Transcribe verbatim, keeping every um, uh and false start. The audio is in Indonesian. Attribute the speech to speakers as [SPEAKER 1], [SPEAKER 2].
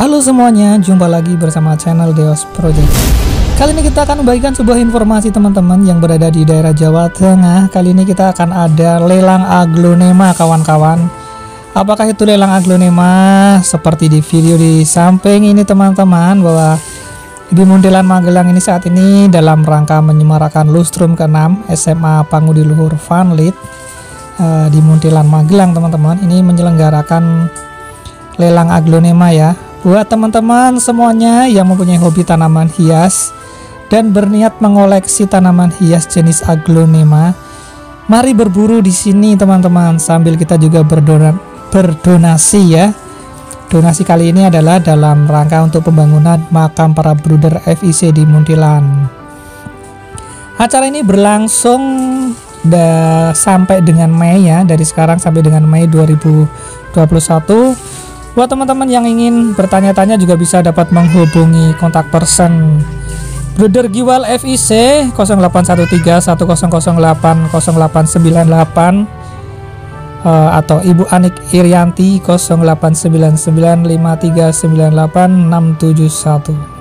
[SPEAKER 1] Halo semuanya, jumpa lagi bersama channel Deos Project. Kali ini kita akan membagikan sebuah informasi teman-teman yang berada di daerah Jawa Tengah. Kali ini kita akan ada lelang aglonema kawan-kawan. Apakah itu lelang aglonema? Seperti di video di samping ini teman-teman, bahwa di Muntilan Magelang ini saat ini dalam rangka menyemarakan Lustrum keenam S M A Pangudi Luhur Vanlit uh, di Muntilan Magelang teman-teman, ini menyelenggarakan lelang aglonema ya. Buat teman-teman semuanya yang mempunyai hobi tanaman hias dan berniat mengoleksi tanaman hias jenis aglonema, mari berburu di sini teman-teman, sambil kita juga berdona berdonasi ya. Donasi kali ini adalah dalam rangka untuk pembangunan makam para bruder F I C di Muntilan. Acara ini berlangsung sampai dengan Mei ya, dari sekarang sampai dengan Mei dua ribu dua puluh satu. Buat teman-teman yang ingin bertanya-tanya juga bisa dapat menghubungi kontak person Bruder Giwal F I C nol delapan satu tiga satu nol nol delapan nol delapan sembilan delapan uh, atau Ibu Anik Irianti nol delapan sembilan sembilan lima tiga sembilan delapan enam tujuh satu.